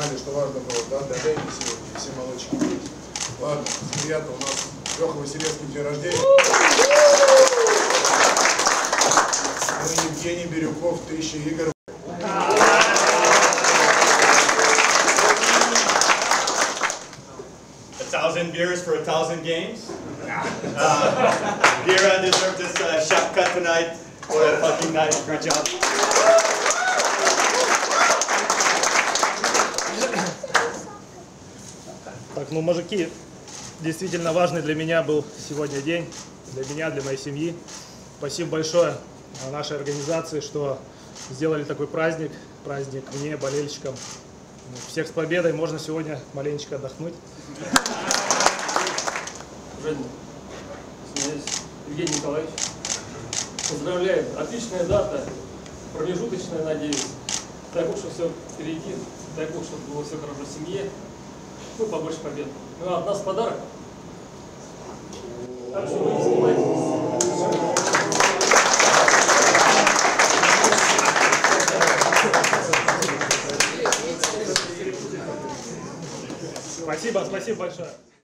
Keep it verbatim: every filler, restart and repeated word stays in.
знали, что важно было, да, для Лени сегодня, все молодчики есть. Ладно, приятно, у нас Леха Василевский день рождения. Ну и Евгений Бирюков, тысяча игр. A thousand beers for a thousand games. Uh, Vera deserved this uh, shot cut tonight. What a fucking night. Great job. Так, ну, мужики, действительно важный для меня был сегодня день, для меня, для моей семьи. Спасибо большое нашей организации, что сделали такой праздник, праздник мне, болельщикам. Всех с победой, можно сегодня маленечко отдохнуть. Женя, Евгений Николаевич, поздравляю, отличная дата, промежуточная, надеюсь. Дай Бог, чтобы все впереди, дай Бог, чтобы было все хорошо в семье. Ну, побольше побед. Ну, от нас подарок. Так что вы не снимайтесь. Спасибо, спасибо большое.